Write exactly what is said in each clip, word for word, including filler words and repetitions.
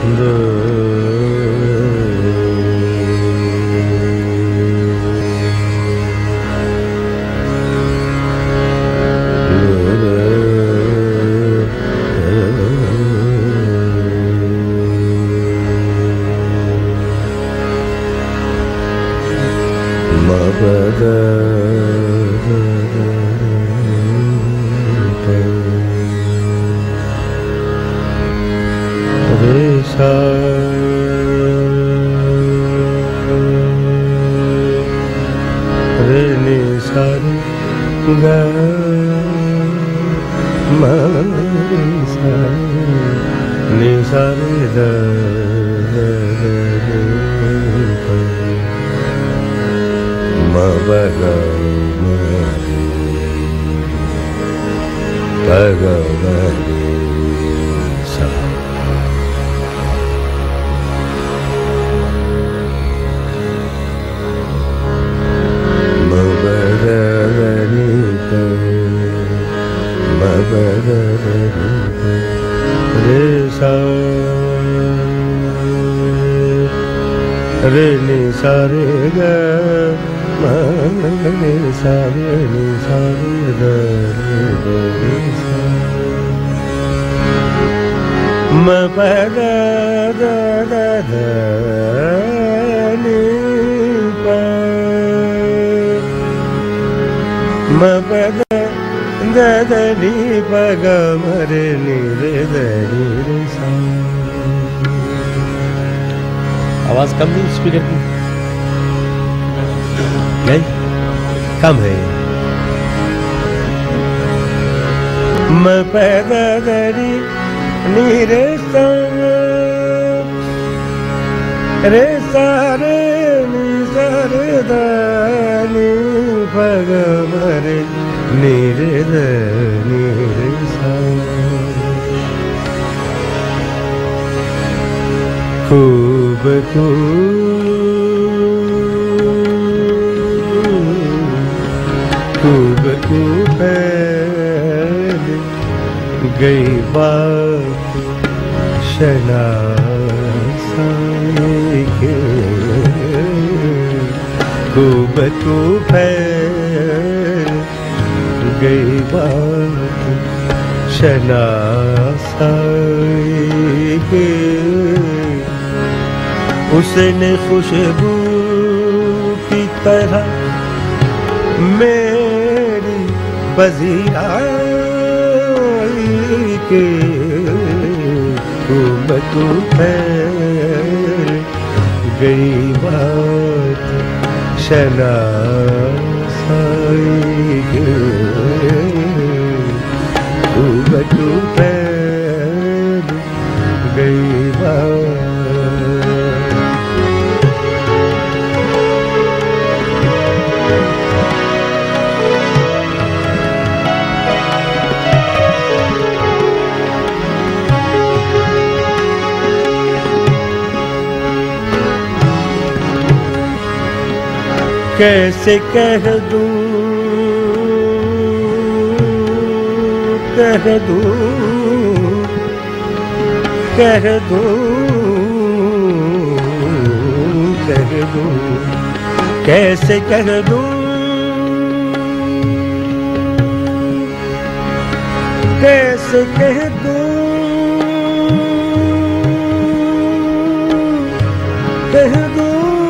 आवाज कम नहीं स्पीकर की? नहीं कम है। मैं पैदा दरी नीरे सा रे सारे नी सारे दानी पग मरे नीरे दनी रे सा खूब खूब खूब गई बात शनासाई के खूब खूब गई बात शनासाई के उसने खुशबू की तरह मेरी बज़ियाई के खूब खूब गई बात शनासाई के खूब खूब गई बात। कैसे कह दूं कह दूं कह दूं कह दूं कैसे कह दूं कैसे कह दूं कह दूं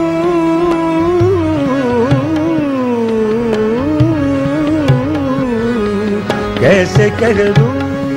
कैसे कह दूं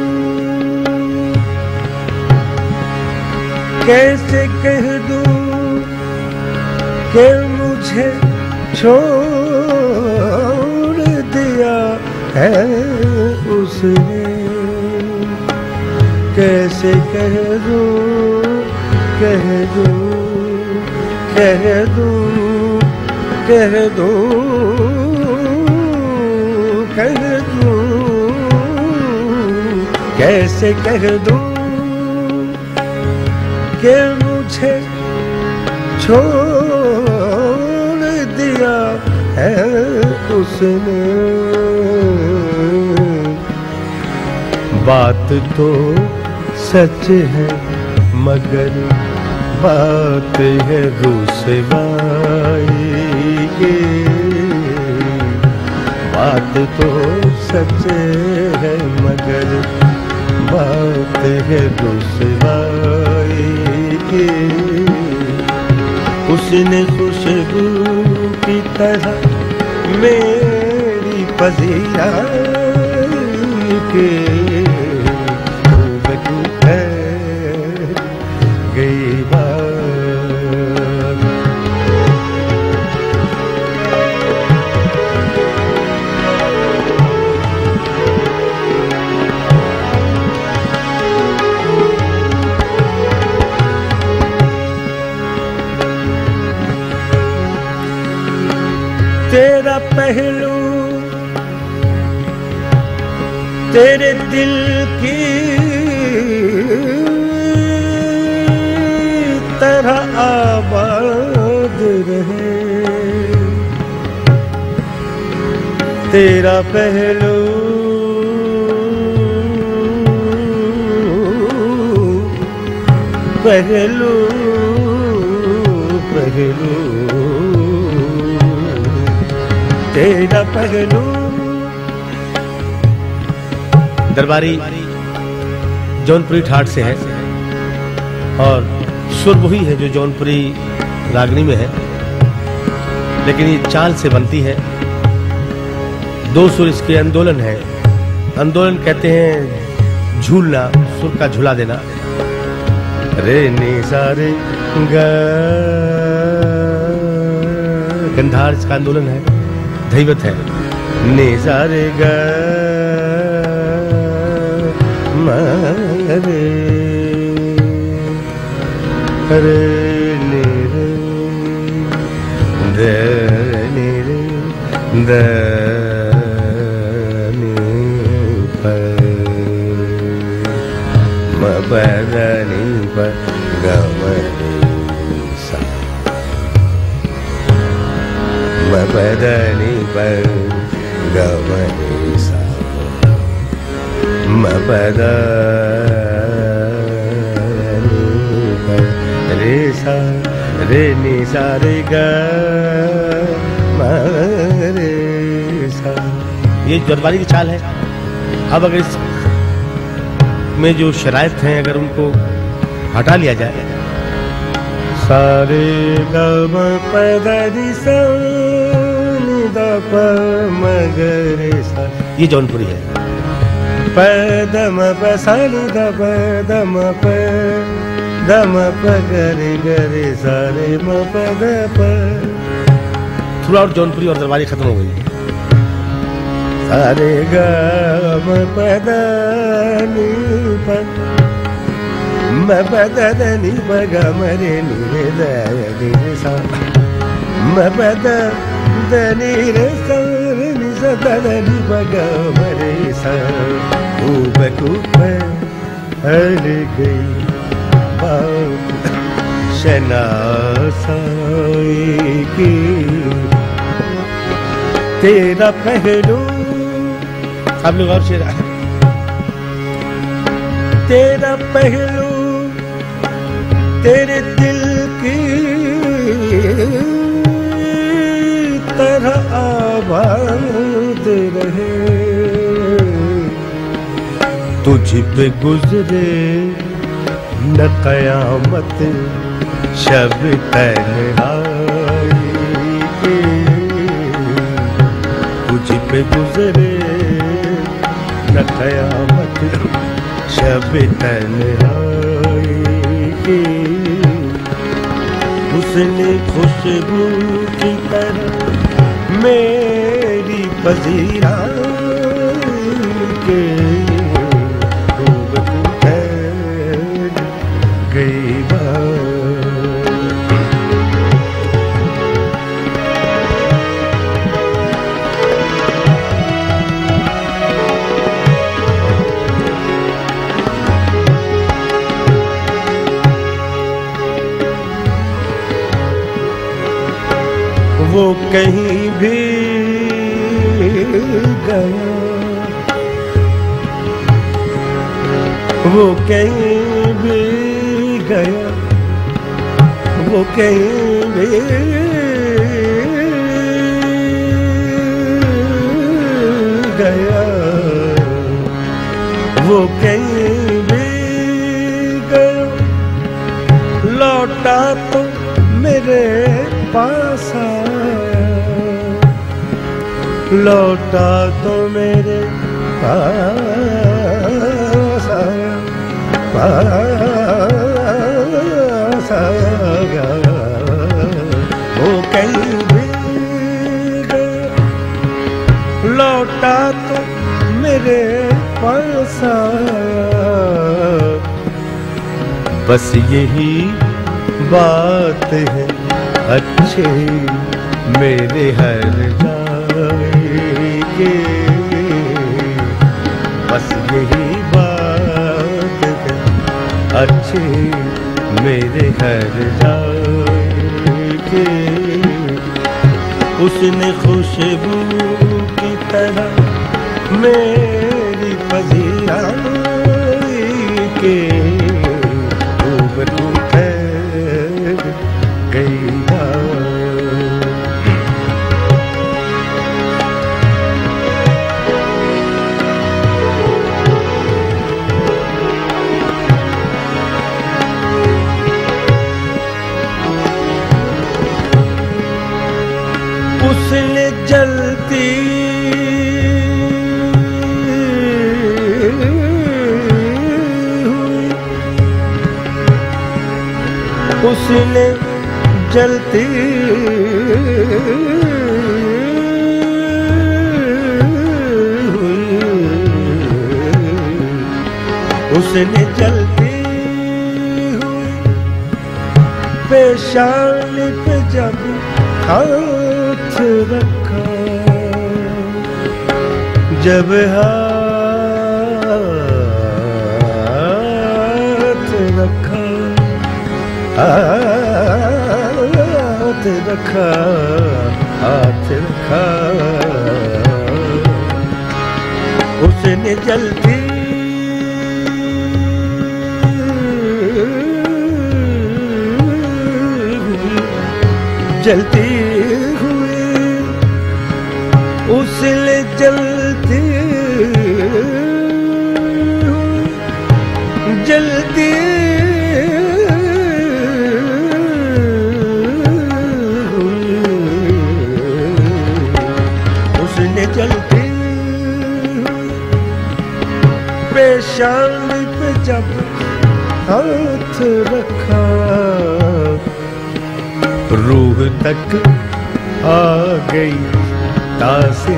कैसे कह दूं कि मुझे छोड़ दिया है उसने कैसे कह दूं कह दूं कह दूं कह दूं कह दूं कैसे कह दूं कि मुझे छोड़ दिया है उसने बात तो सच है मगर बात है रुसवाई की। बात तो सच है मगर बात है रुसवाई की। उसने खुशबू की तरह मेरी पजीरा के गई बात। तेरा पहलू तेरे दिल की तरह आबाद रहे। तेरा पहलू पहलू पहलू तेरा पहलू। दरबारी जौनपुरी ठाट से है और सुर वही है जो जौनपुरी रागनी में है, लेकिन ये चाल से बनती है। दो सुर इसके आंदोलन है। आंदोलन कहते हैं झूलना, सुर का झुला देना। रे नी सारे ग गंधार इसका आंदोलन है, धैवत है। नी सारे ग मरे रे नी रे द नी रे द नी प म प द नी प ग म सा म प द नी प ग म सा म प द रे सा रे नी सा रे ग म रे सा। ये दरबारी की चाल है। अब अगर इस में जो शरायत हैं अगर उनको हटा लिया जाए, सारे ग म प द रि सा नि द प म ग रे सा, ये जौनपुरी है। प द म प सा नि द प द म प द म प ग रे ग रे सा रे म प द प। थ्रू आउट जौनपुरी और दरबारी खत्म हो गई। सारे ग म प द नि प म प द द नि प ग म रे नि रे द नि रे सा म प द द नि रे सा रे नि सा द द नि प ग म रे सा। खूब खूब हर गई बात शनासाई की। तेरा पहलू आप लोग और शेर तेरा पहलू तेरे दिल की तरह आबाद रहे। तुझ पे गुजरे न कयामत शब तन्हाई के। तुझ पे गुजरे न कयामत शब तन्हाई की। उसने खुशबू की तरह मेरी पजीरा के खूब ठहर गई बात। वो कहीं भी गया, वो कहीं भी गया वो कहीं भी गया वो कहीं भी गया लौटा तो मेरे पास आया लौटा तो मेरे पास आया पास आया वो कहीं भी गया लौटा तो मेरे पास आया बस यही बात है अच्छे मेरे हर जाएंगे बस यही बात है अच्छे मेरे हर जाएंगे उसने खुशबू की तरह मेरी पजीरा के रूबरू ठहर गई उसने जलती हुई उसने जलती हुई उसने जलती हुई पेशान पे जब हाथ रखा जब हाथ रखा हाथ रखा हाथ रखा उसने जलती जलती हुई उसने जलती जलती हुई उसने जलती पेशान पे जब हाथ रखा रूह तक आ गई तासी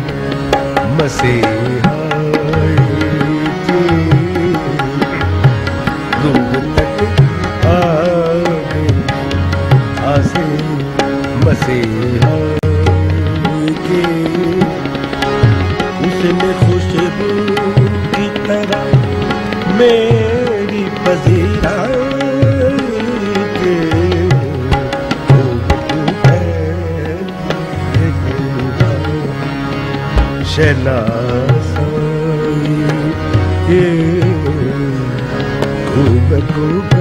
मसीहा रूह तक आ गई तासी मसीहा की उसने खुशबू की तरह मेरी पजीरा शहनाज़ ये खूब खूब